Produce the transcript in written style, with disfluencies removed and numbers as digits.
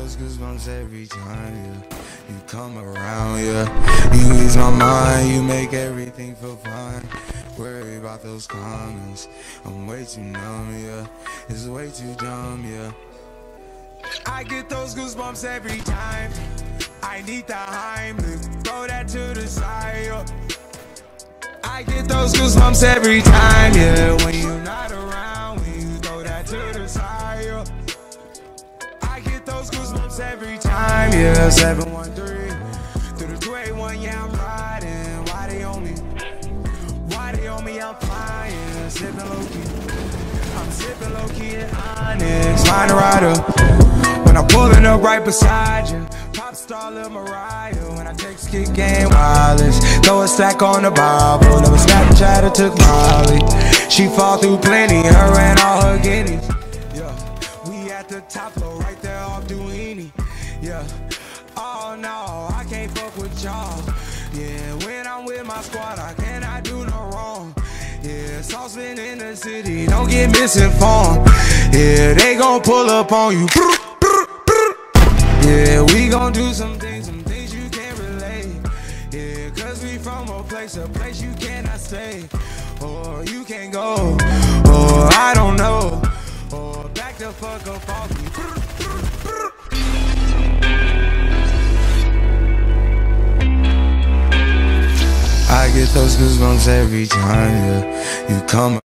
those goosebumps every time, yeah. You come around, yeah. You ease my mind, you make everything feel fine. Worry about those comments, I'm way too numb, yeah. It's way too dumb, yeah. I get those goosebumps every time. I need the Heimlich, throw that to the side, yeah. I get those goosebumps every time, yeah. When you're not around, when you throw that to the side, yeah. I get those goosebumps every time, yeah. 713 through the 281, yeah, I'm riding. Why they on me? Why they on me? I'm flying, sipping low key. I'm sipping low key and honest. Find a rider when I'm pulling up right beside you. Pop star Lil Mariah when I take skit game wireless. Throw a stack on the Bible. Never Snapchat or took Molly. She fall through plenty, her and all her guineas. Yeah, we at the top floor right there off Duini. Yeah, oh no, I can't fuck with y'all. Yeah, when I'm with my squad, I cannot do no wrong. Yeah, saucepan in the city, don't get misinformed. Yeah, they gon' pull up on you. Yeah, we gon' do some things you can't relate. Yeah, cause we from a place you cannot stay. Or you can't go, or I don't know. Or back the fuck up off me. I get those goosebumps every time, yeah. You come